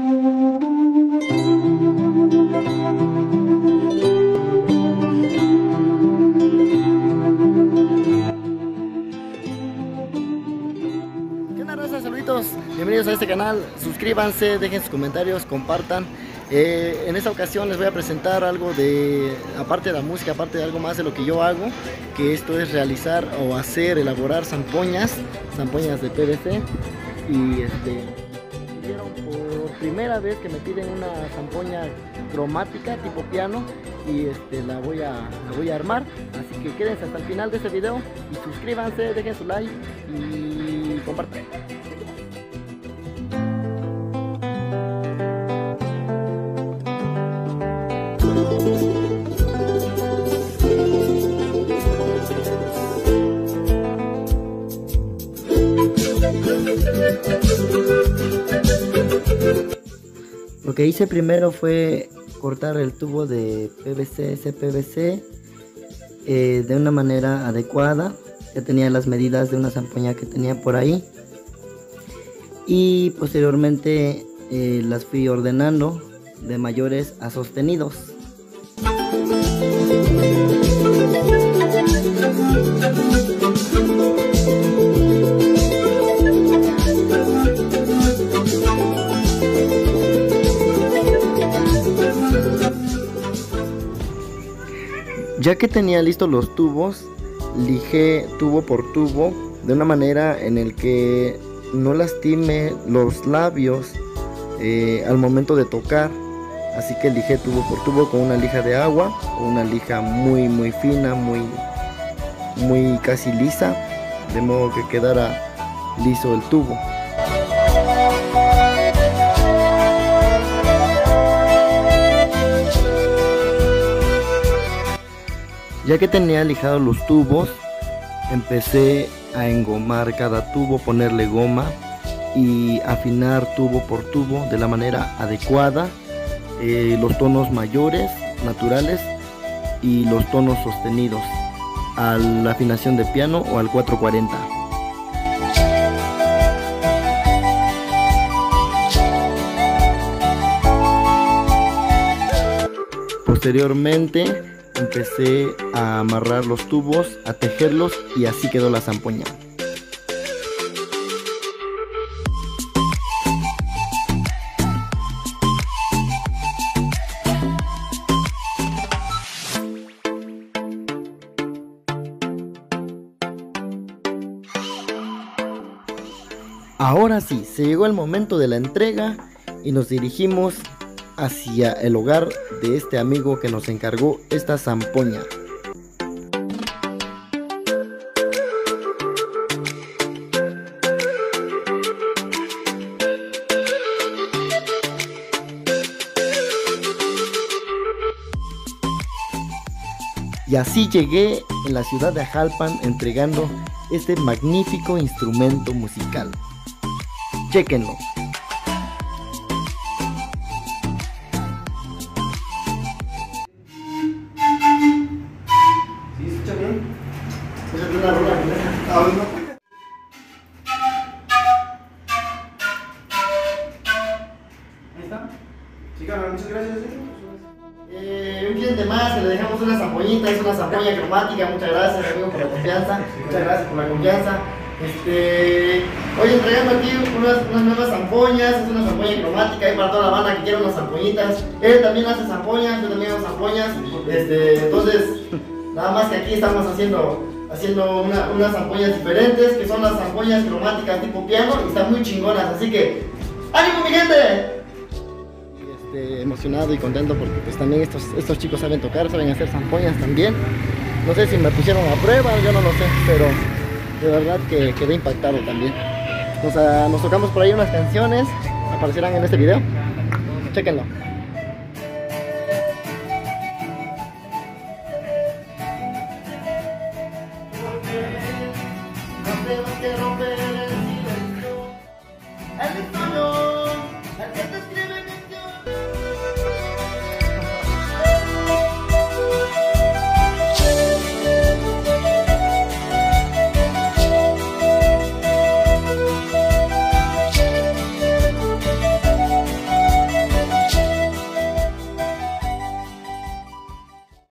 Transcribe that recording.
Saluditos, bienvenidos a este canal, suscríbanse, dejen sus comentarios, compartan. En esta ocasión les voy a presentar algo de, aparte de la música, aparte de algo más de lo que yo hago, que esto es realizar o elaborar zampoñas de PVC. Y vieron por primera vez que me piden una zampoña cromática tipo piano y la voy a armar, así que quédense hasta el final de este video y suscríbanse, dejen su like y compartan. Lo que hice primero fue cortar el tubo de PVC, CPVC, de una manera adecuada. Ya tenía las medidas de una zampoña que tenía por ahí. Y posteriormente las fui ordenando de mayores a sostenidos. Ya que tenía listos los tubos, lijé tubo por tubo de una manera en el que no lastime los labios al momento de tocar. Así que lijé tubo por tubo con una lija de agua, una lija muy fina, muy casi lisa, de modo que quedara liso el tubo. Ya que tenía lijados los tubos, empecé a engomar cada tubo, ponerle goma y afinar tubo por tubo de la manera adecuada, los tonos mayores, naturales, y los tonos sostenidos, a la afinación de piano o al 440. Posteriormente empecé a amarrar los tubos, a tejerlos, y así quedó la zampoña. Ahora sí, se llegó el momento de la entrega y nos dirigimos hacia el hogar de este amigo que nos encargó esta zampoña. Y así llegué en la ciudad de Ajalpan entregando este magnífico instrumento musical. Chéquenlo. ¿Sí se escucha bien? Ahí está. Sí, carnal, muchas gracias. Un cliente más, le dejamos una zampoñita, es una zampoña cromática. Muchas gracias, amigo, por la confianza. Muchas gracias por la confianza. Hoy entregando aquí unas nuevas zampoñas. Es una zampoña cromática ahí para toda la banda que quiera unas zampoñitas. Él también hace zampoñas, yo también hago zampoñas. Entonces, nada más que aquí estamos haciendo unas zampoñas diferentes, que son las zampoñas cromáticas tipo piano, y están muy chingonas. Así que, ¡ánimo, mi gente! Emocionado y contento porque pues también estos chicos saben tocar, saben hacer zampoñas también. No sé si me pusieron a prueba, yo no lo sé, pero de verdad que quedé impactado también. Nos tocamos por ahí unas canciones, aparecerán en este video. Chéquenlo.